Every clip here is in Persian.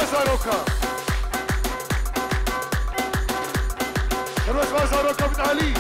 زاروكا دروس زاروكا بن علي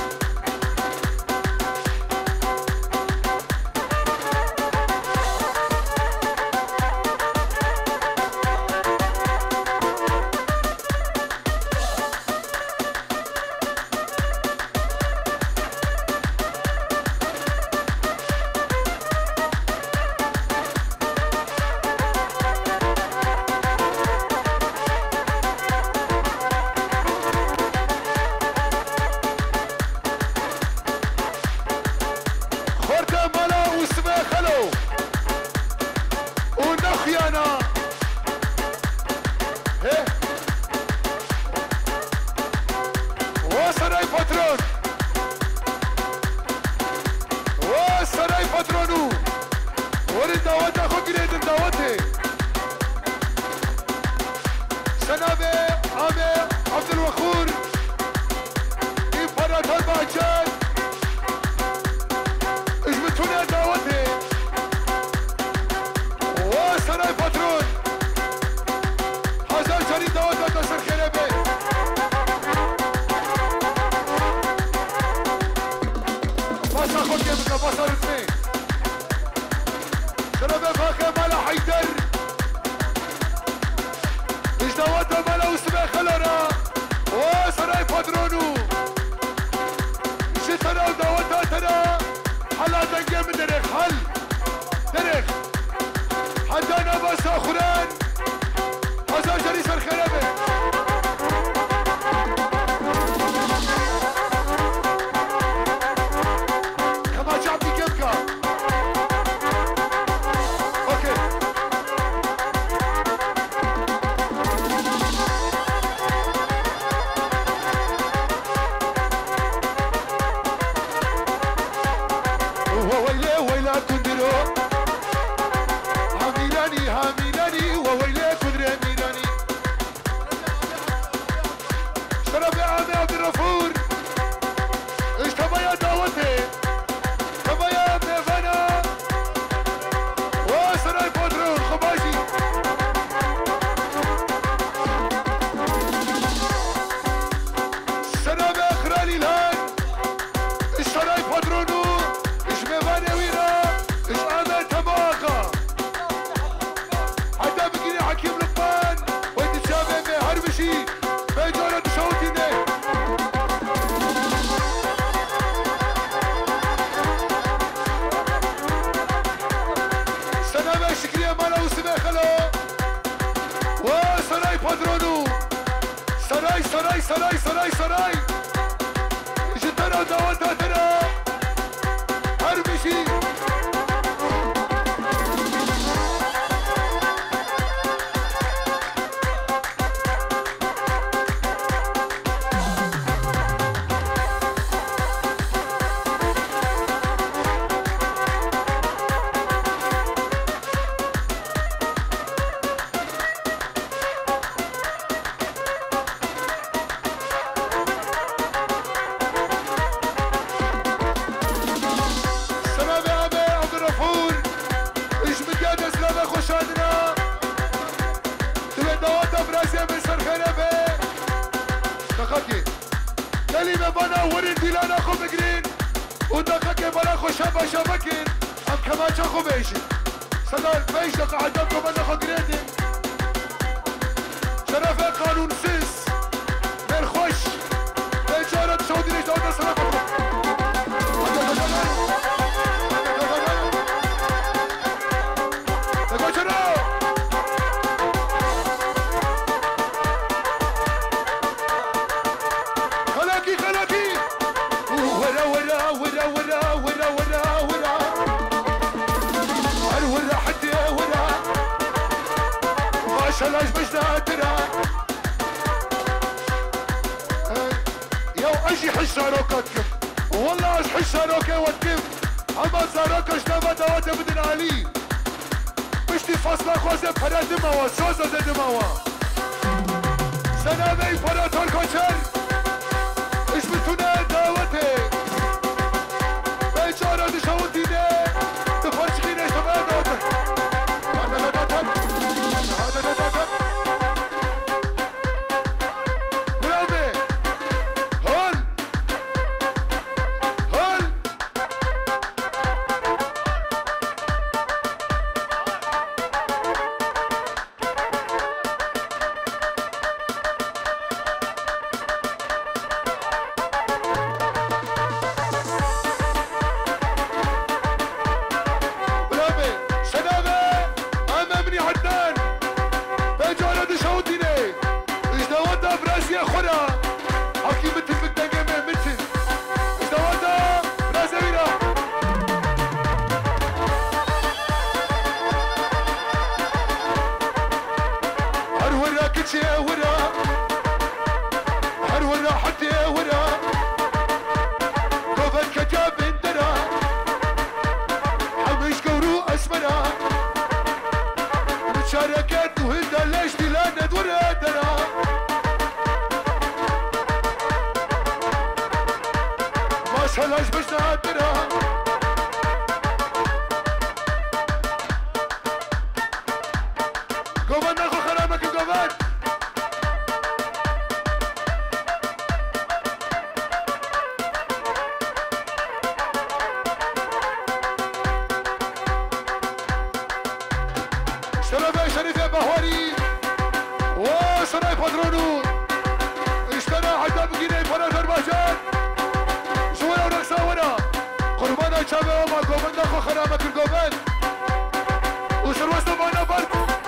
شبه وما قومن نخو خرامك القومن وسروسنا معنا برد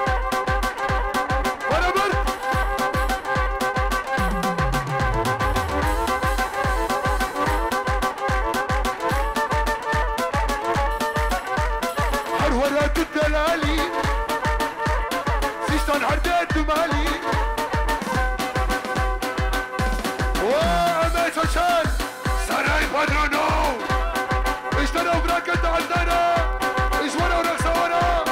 وانا برد حرورات الدلالي سيشتان عردات دمالي وعميت وشان سراي بادرونو اشتروا براكت عندنا اشوروا رقصة ورا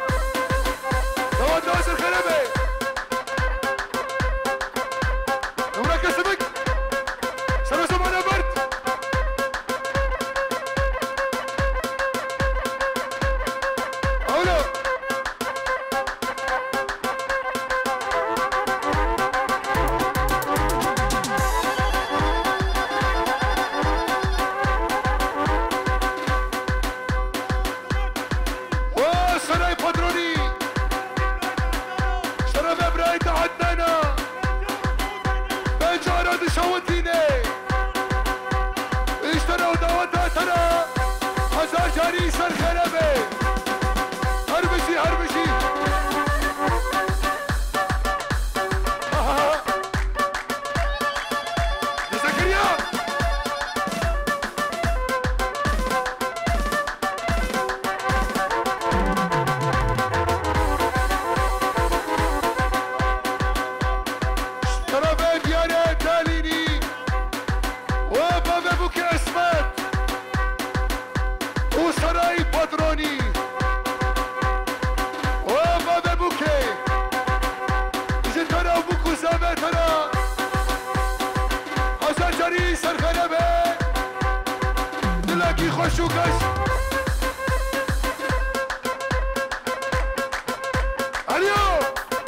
دوات ناصر خربي وراك سمك سلوسوا معنا برد اولو سراي بادروني شرف ابراهيم عدنا بجارة شوتيني اشتروا دواتها ترى هزار جاري سر خربي هربشي هربشي زكريا وسراي بادروني وبابا بوكي زين ترى وبوكو زابا ترى حسن جري سرخنبه دلاكي خوش وقش اليوم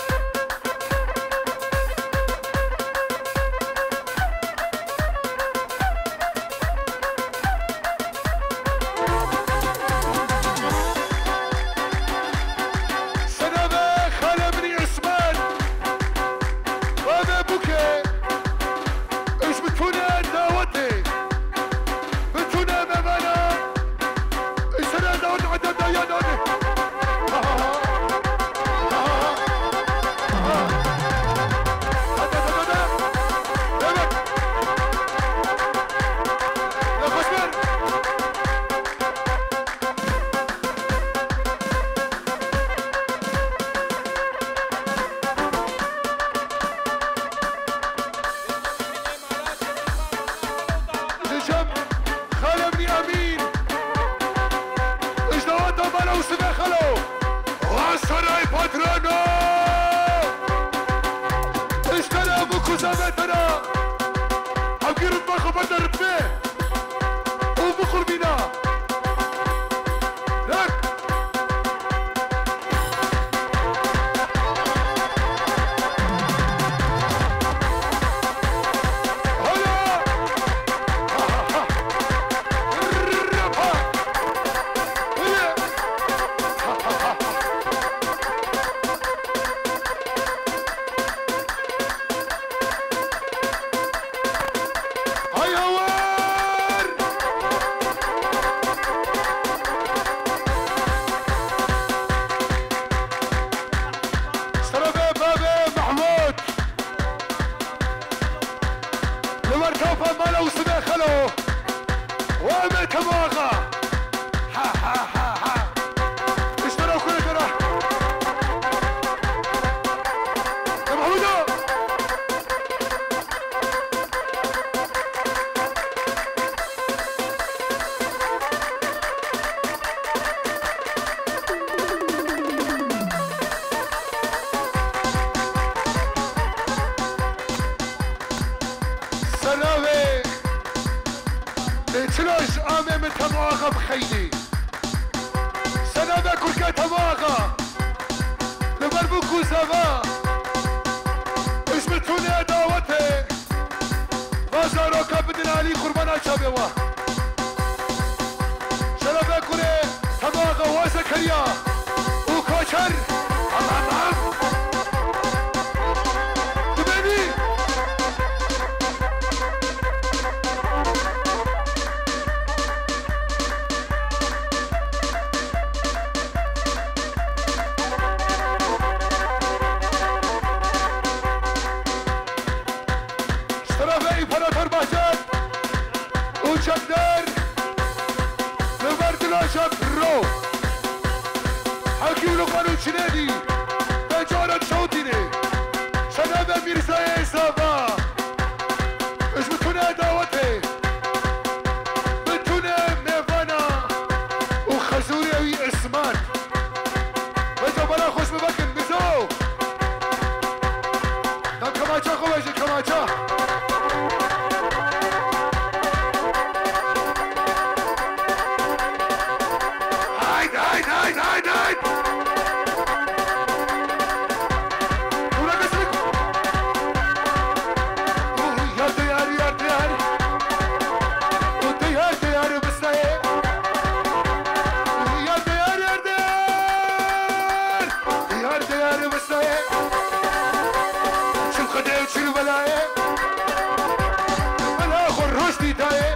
سراي بادرونو اشترى ابوكو زابتنا عبقير الطاقة بدر بيه وبخل بينا لك هلا المركبة مالا وسمع خلو وامت مواقع ها ها ها ها اشتروا كل ترى يا محمودة سلامي لتلوش امام تماغا بخيلي سلامي كركا تماغا لبربوكو زبا اسمتوني دعوتي بازارو كابدن علي قربانا شابوا سلامي كري تماغا وزكريا وكوشر الله تبني جبرو حكيم لقانو جنادي بجارة شوطيني سلام ميرزا صافا اش بتكون دعوتي بتكون ميفانا وخزوري اسمان بجا برا خوش ببكن بزو دم كماچا خوشي كماچا هايد ولا قصرك يا ديار بستاي يا ديار بستاي شو خديت شو بلاي ولا خرجتي تاي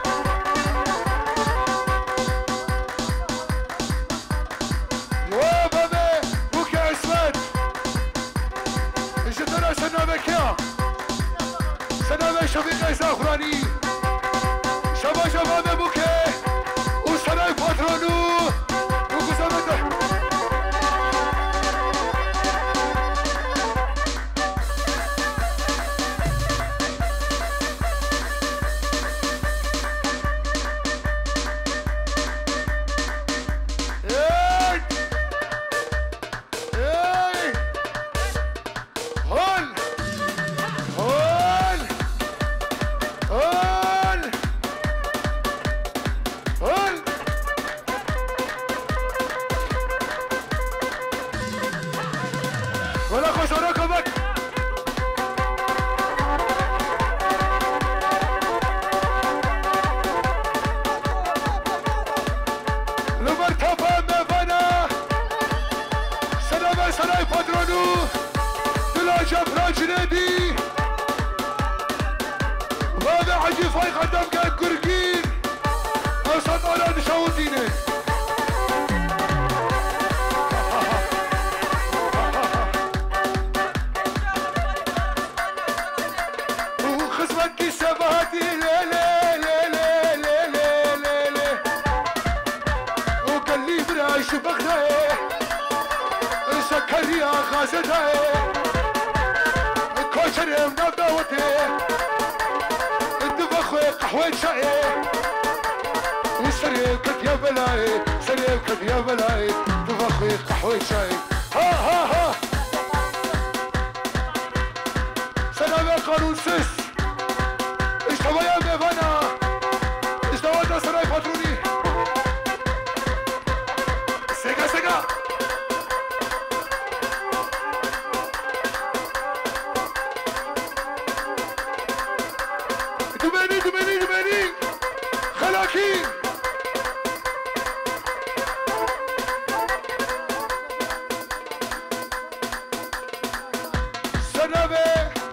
سلام شفیق زاخرانی شباب بوکه و سرای پاترونو و گذارده ولا خوش وراكبك لمرتبة مفانا سلام سراي بادرونو دلا جبرا جنادي وهذا عجي فاي قدام قاعد قرقين وصد على نشاوتيني سكريا غازتها كوشري منادوتي الدبخ قحوة شاي وسريبكت يا بلاي سريبكت يا بلاي دبخ قحوة شاي ها سلام قانون سيس اشتوى يا ميفانا اشتوى دا سراي باتروني سيجا دماني خلاكي سنابي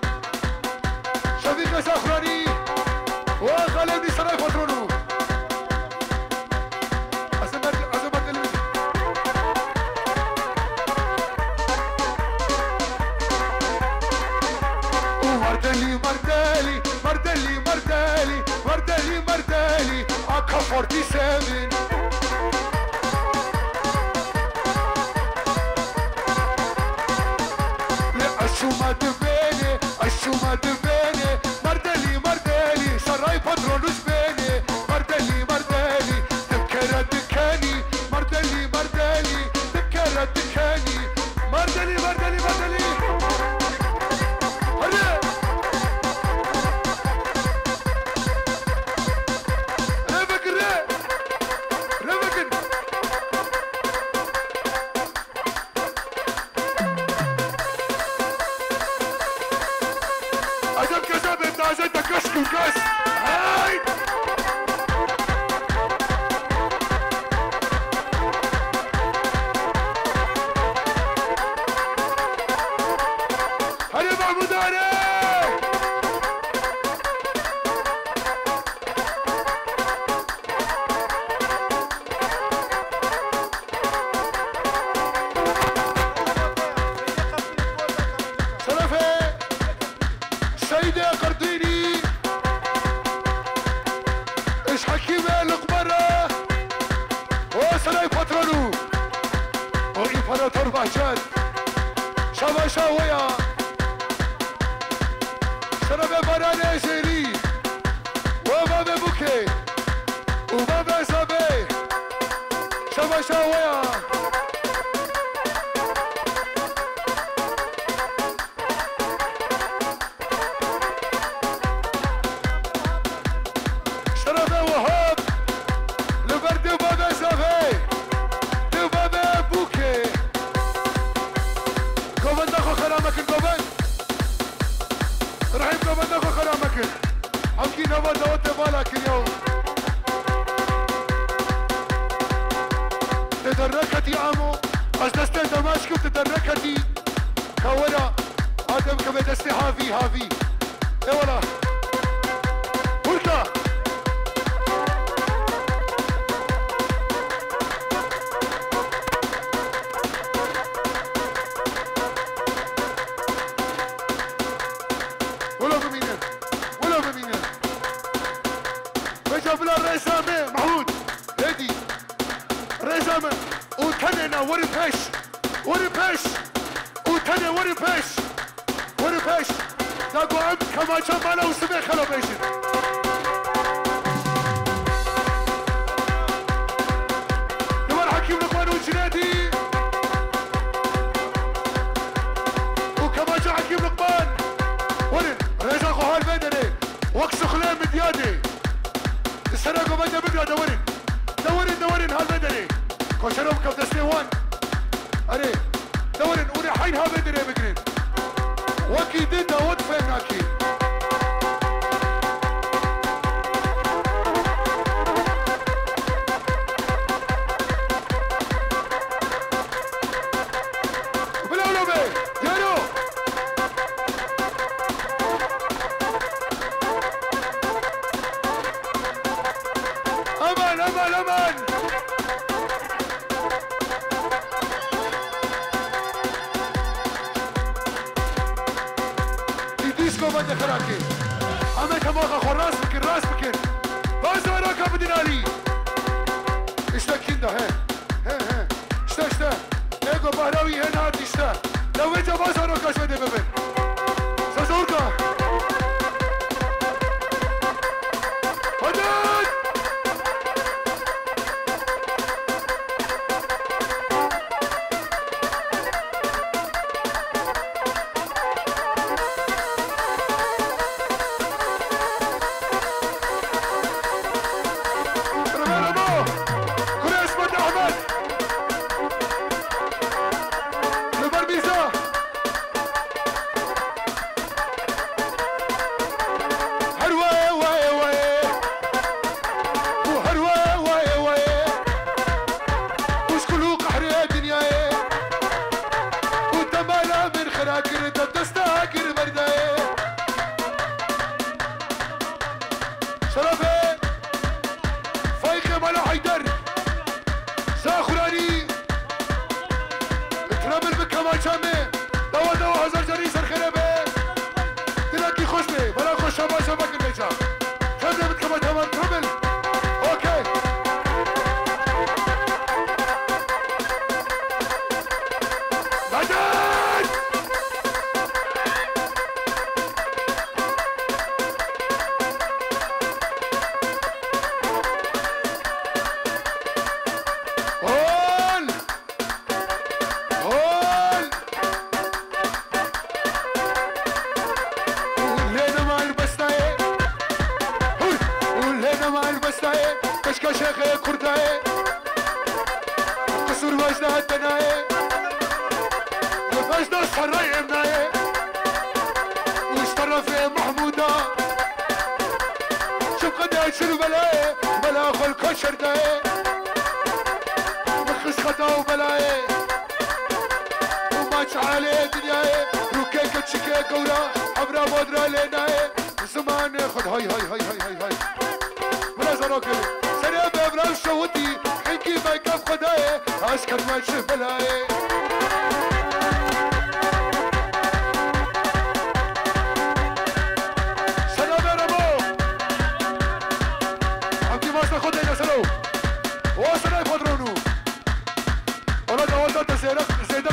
شفيق زاخراني وغالبني سراي باترونو أزمت مردالي أكا 47 الشومة دبيني مردالي سراي باترونو جبيني مردالي تذكرة دكاني مردالي تذكرة دكاني مردالي عزتك كشك وكاس هاي هيا محمود علي سلفي سيدة قرديني واسنای پاترونو و امپراتور بهجت شباشا ویا شرب برانه شیری و باب بوکه و باب سابه شباشا ویا تدركتي عمو از دست دمشق تدركتي كورا آدم كبه دستي هافي هافي اي والله هركا ولا بمينة ولا بمينة بجاب له الرئيسامي محمود هدي رئيسامي وتننا وري بيش وري بيش وتننا وري بيش وري بيش داقو عمد كما جمالا وسمي خلو بيشن نمر حكيم لقمان وجنادي وكما جا حكيم لقمان ورن رجا خوهال بدني وكسو خلال مديادي السراقو بدا بقرا دورن دورن دورن هالبدني كوشرهم كم دستيوان أري دورن وري حين هالبدني بقرين وكي ديدا ودفناكي بلاولو بي يارو أمان أمان أمان ديسكو بدي خراكي عمك هماغا خور راس بكن راس بكن باز وراكا بدين علي اشتا كيندا هي اشتا اشتا ايقو بهراوي هنا عادي اشتا لو اجا باز وراكا شوية ببن سازوركا هدد شرفه فايقه مالا حيدر ساخراني ترامل بكما شامي دوا دوا هزار جري سرخربه دلكي خوش بي بلا خوش شبا شبا كنيجا خمسه بكما تمام ترامل اوكي بعدين شيخ كرداي قصور وجدها الدناي وفجد الصراي ابناي واشترى في محمودة شوف قد شنو بلاي بلا خل كشر داي مخس خطا وبلاي وما عليه دنياي روكيك تشكي قورا عبرا بودرا ليناي زمان خد هاي هاي هاي هاي هاي هاي بلا زروكي سريع بابرام شوتي حكي ما يكف خداي عسكر ما يشوف بلاي سلام يا ربو عمتي ماسنا خدنا سلام واسنا يفضرونو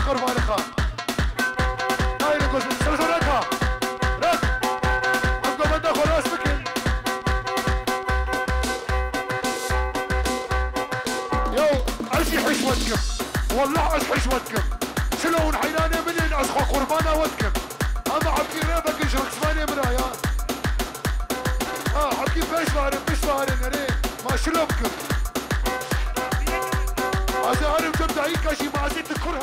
قربان خان هاي نقص سلسلتها رد عندكم بدنا خلاص بكن يو عشي حشوتكم والله عش حشوتكم شلون حينانه منين اسخو قربانه ودكم اما عبكي ريبك يشرك ثمانية مرايا عبكي مش فارن اري ما شلوبكم هذا عارف جبت عيكا شي ما عزيت الكره